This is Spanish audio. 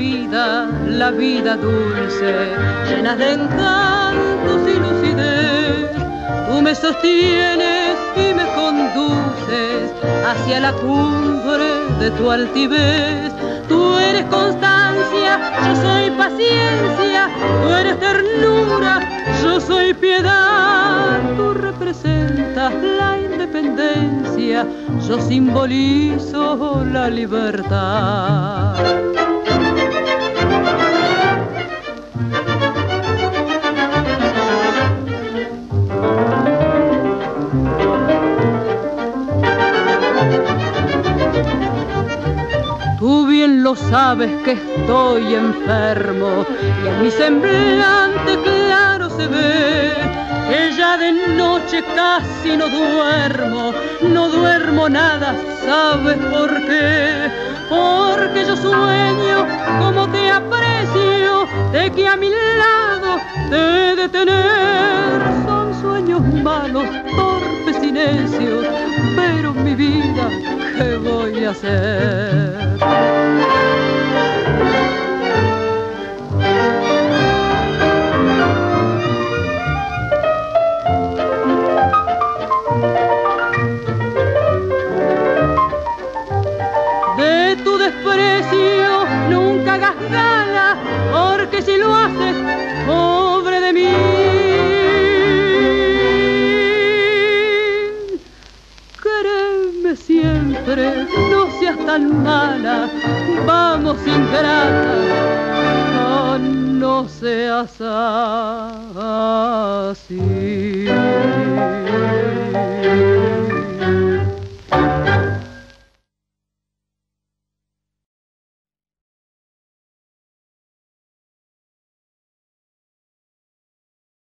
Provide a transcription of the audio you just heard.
la vida dulce, llena de encantos y lucidez. Tú me sostienes y me conduces hacia la cumbre de tu altivez. Tú eres constancia, yo soy paciencia, tú eres ternura, yo soy piedad. Tú representas la independencia, yo simbolizo la libertad. Tú bien lo sabes que estoy enfermo y en mi semblante claro se ve que ya de noche casi no duermo nada, ¿sabes por qué? Porque yo sueño como te aprecio, de que a mi lado te he de tener. Son sueños malos, torpes y necios, pero mi vida, ¿qué voy a hacer? De tu desprecio nunca hagas gala, porque si lo haces, pobre de mí. Quéreme siempre, no seas tan mala, vamos ingrata, no seas así.